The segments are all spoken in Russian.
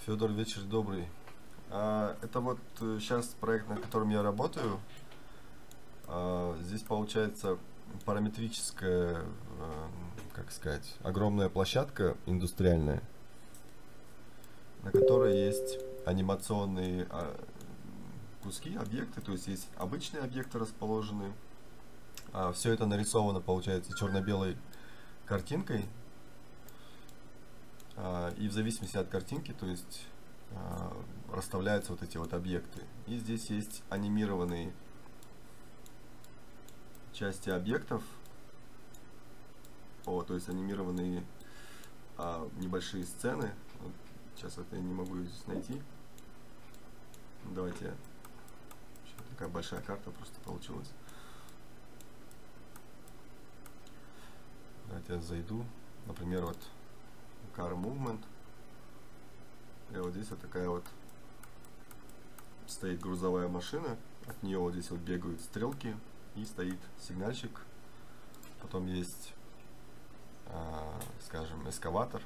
Федор, вечер добрый. Это вот сейчас проект, над которым я работаю. Здесь получается параметрическая, как сказать, огромная площадка индустриальная, на которой есть анимационные куски, объекты, то есть есть обычные объекты расположены. Все это нарисовано, получается, черно-белой картинкой. И в зависимости от картинки, то есть расставляются вот эти вот объекты. И здесь есть анимированные части объектов, то есть анимированные небольшие сцены. Вот сейчас это я не могу здесь найти. Давайте, такая большая карта просто получилась. Давайте я зайду, например, вот Car Movement. И вот здесь вот такая вот стоит грузовая машина, от нее вот здесь вот бегают стрелки и стоит сигнальщик. Потом есть, скажем, эскаватор.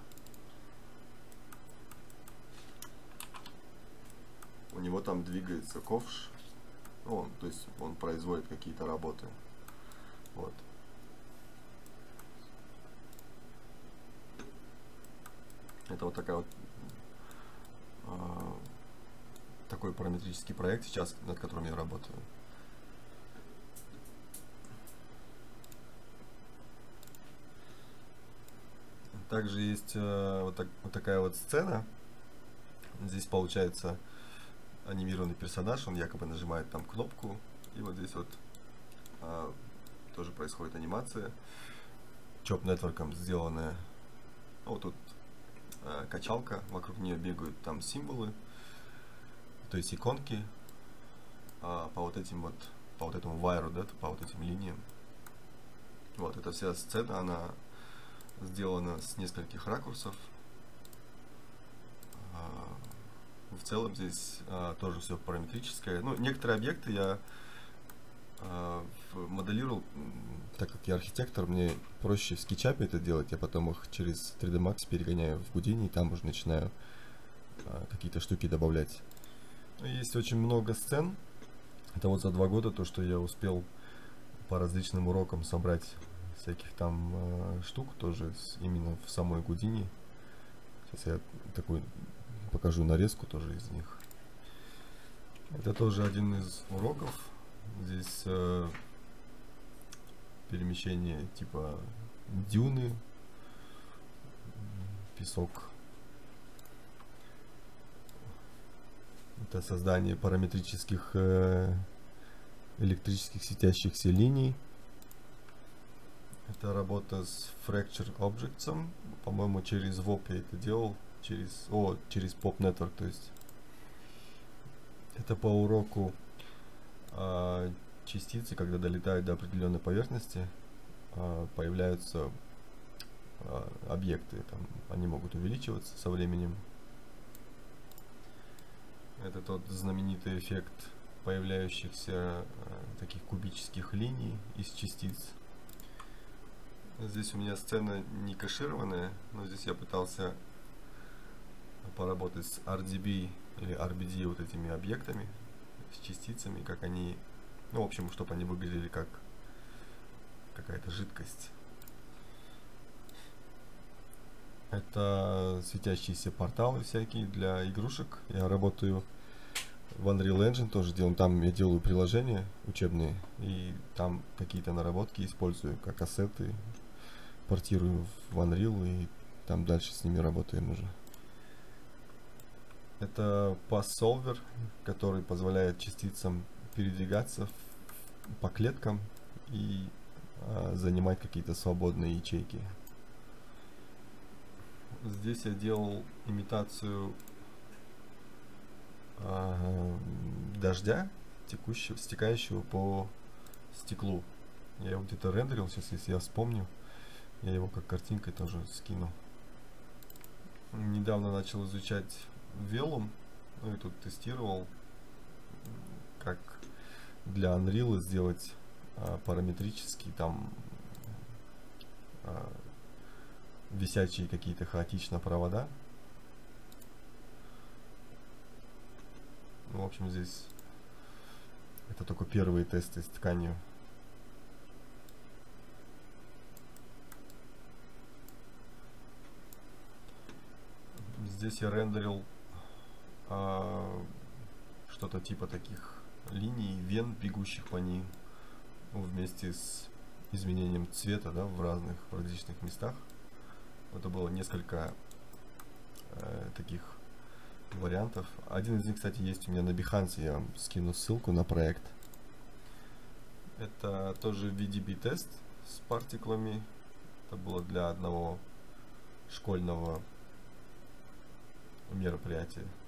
У него там двигается ковш, то есть он производит какие-то работы. Вот. Это вот такая вот такой параметрический проект сейчас, над которым я работаю. Также есть вот такая вот сцена. Здесь получается анимированный персонаж, он якобы нажимает там кнопку, и вот здесь вот тоже происходит анимация. Chop Network сделанная. Вот тут качалка, вокруг нее бегают там символы, то есть иконки по вот этому вайру, да, по вот этим линиям. Вот эта вся сцена, она сделана с нескольких ракурсов. В целом здесь тоже все параметрическое. Ну, некоторые объекты я моделировал, так как я архитектор, мне проще в SketchUp это делать, я потом их через 3D Max перегоняю в Houdini, и там уже начинаю какие-то штуки добавлять. Есть очень много сцен. Это вот за 2 года то, что я успел по различным урокам собрать всяких там штук, тоже именно в самой Houdini. Сейчас я такую покажу нарезку тоже из них. Это тоже один из уроков. Здесь перемещение типа дюны, песок. Это создание параметрических электрических светящихся линий. Это работа с Fracture Objects. По-моему, через VOP я это делал. Через Pop Network, то есть. Это по уроку частицы, когда долетают до определенной поверхности, появляются объекты. Там, они могут увеличиваться со временем. Это тот знаменитый эффект появляющихся таких кубических линий из частиц. Здесь у меня сцена не кэшированная, но здесь я пытался поработать с RDB или RBD вот этими объектами, с частицами, как они, в общем, чтобы они выглядели как какая-то жидкость. Это светящиеся порталы всякие для игрушек. Я работаю в Unreal Engine, тоже делаю. Там я делаю приложения учебные, и там какие-то наработки использую как ассеты, портирую в Unreal, и там дальше с ними работаем уже. Это Path Solver, который позволяет частицам передвигаться по клеткам и занимать какие-то свободные ячейки. Здесь я делал имитацию дождя, стекающего по стеклу. Я его где-то рендерил, сейчас если я вспомню, я его как картинкой тоже скину. Недавно начал изучать Vellum, и тут тестировал, как для Unreal сделать параметрический там висячие какие-то хаотично провода. общем, здесь это только первые тесты с тканью. Здесь я рендерил что-то типа таких линий, вен, бегущих по ним, вместе с изменением цвета, да, в различных местах. Это было несколько таких вариантов. Один из них, кстати, есть у меня на Behance, я вам скину ссылку на проект. Это тоже VDB тест с партиклами. Это было для одного школьного мероприятия.